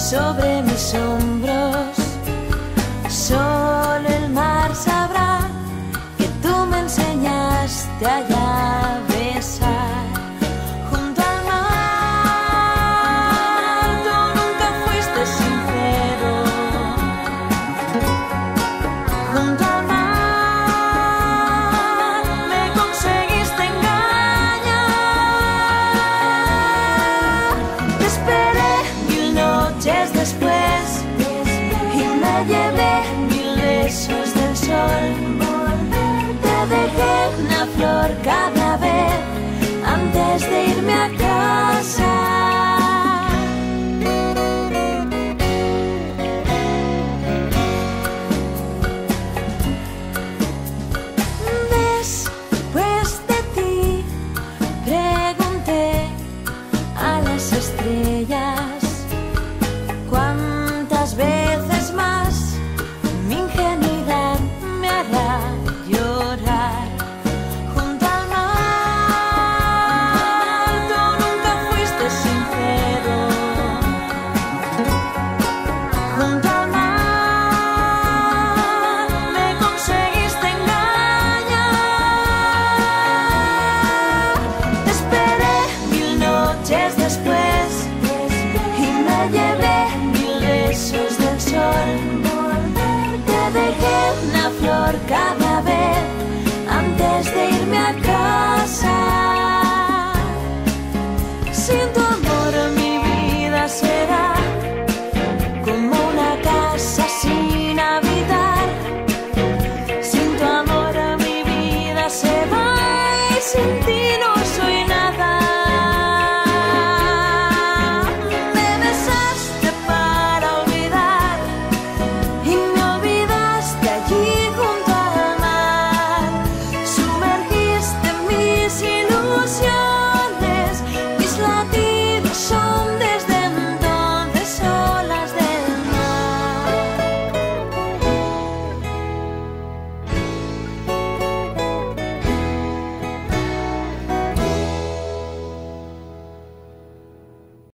sobre mis hombros. Solo el mar sabrá que tú me enseñaste allá a besar. Junto al mar, tú nunca fuiste sincero. Junto al mar, me conseguiste engañar. Te esperé 1000 noches después y me llevé 1000 besos del sol. Te dejé una flor cada vez antes de irme a casa. Después de ti pregunté a las estrellas cuántas veces más mi ingenuidad me hará llorar. Junto al mar, tú nunca fuiste sincero. Junto al mar, me conseguiste engañar. Te esperé 1000 noches después y me llevé 1000 besos del sol. Te dejé una flor cada